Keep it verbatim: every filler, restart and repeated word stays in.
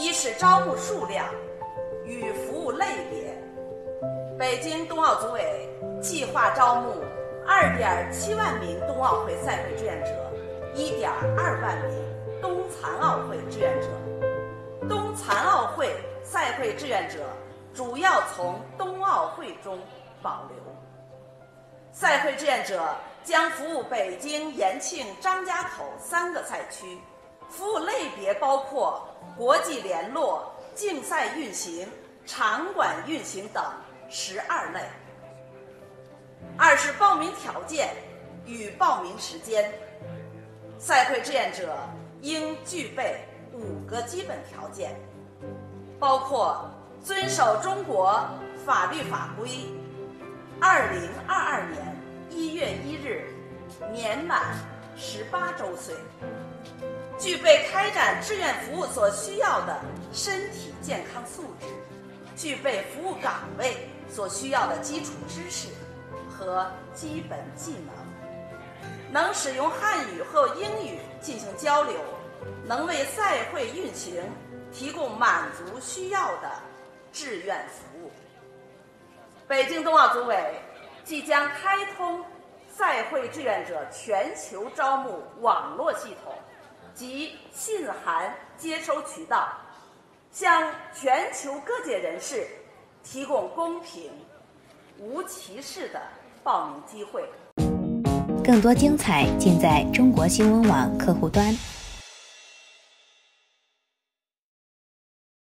一是招募数量与服务类别。北京冬奥组委计划招募二点七万名冬奥会赛会志愿者，一点二万名冬残奥会志愿者。冬残奥会赛会志愿者主要从冬奥会中保留。赛会志愿者将服务北京、延庆、张家口三个赛区，服务类别包括国际联络、竞赛运行、场馆运行等十二类。二是报名条件与报名时间。赛会志愿者应具备五个基本条件，包括遵守中国法律法规，二零二二年一月一日年满十八周岁，具备开展志愿服务所需要的身体健康素质，具备服务岗位所需要的基础知识和基本技能，能使用汉语和英语进行交流，能为赛会运行提供满足需要的志愿服务。北京冬奥组委即将开通赛会志愿者全球招募网络系统及信函接收渠道，向全球各界人士提供公平、无歧视的报名机会。 更多精彩尽在中国新闻网客户端。